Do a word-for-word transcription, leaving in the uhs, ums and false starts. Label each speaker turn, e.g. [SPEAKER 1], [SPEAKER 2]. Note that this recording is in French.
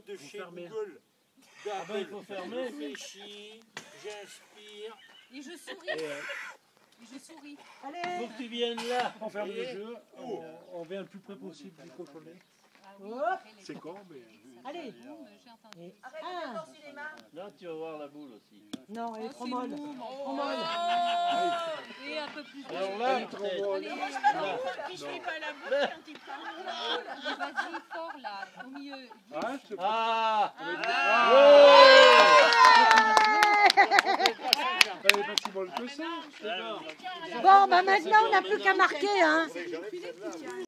[SPEAKER 1] de chez
[SPEAKER 2] fermer.
[SPEAKER 1] Google.
[SPEAKER 2] Ah ben, il faut fermer.
[SPEAKER 1] Je réfléchis, j'inspire.
[SPEAKER 3] Et je souris.
[SPEAKER 2] Et, euh,
[SPEAKER 3] Et je souris.
[SPEAKER 2] faut
[SPEAKER 4] Allez,
[SPEAKER 2] que tu viennes là.
[SPEAKER 5] On ferme le
[SPEAKER 1] Et-
[SPEAKER 5] jeu, on, on vient le plus près possible du cochonnet.
[SPEAKER 3] Ah oui,
[SPEAKER 4] Hop.
[SPEAKER 3] après les-
[SPEAKER 5] C'est con, mais...
[SPEAKER 4] allez.
[SPEAKER 3] Boum, j'ai entendu.
[SPEAKER 4] Et
[SPEAKER 6] Arrête
[SPEAKER 4] un.
[SPEAKER 6] de danser les mains.
[SPEAKER 2] Là, tu vas voir la boule aussi.
[SPEAKER 4] Non, elle est
[SPEAKER 3] Oh,
[SPEAKER 4] trop
[SPEAKER 3] c'est
[SPEAKER 4] molle.
[SPEAKER 3] mou, mon
[SPEAKER 4] Trop molle.
[SPEAKER 3] pauvre. Et un peu plus de
[SPEAKER 2] Alors là,
[SPEAKER 3] Allez,
[SPEAKER 2] peut-être.
[SPEAKER 3] allez,
[SPEAKER 6] Moi, je fais pas la boule, puis je fais pas la boule quand il parle.
[SPEAKER 3] vas-y fort là, au milieu.
[SPEAKER 5] Ah, c'est pas...
[SPEAKER 2] Ah,
[SPEAKER 5] Elle est pas si molle que ça.
[SPEAKER 4] Bon, bah maintenant, on n'a plus qu'à marquer, hein.
[SPEAKER 1] J'enlève celle-là.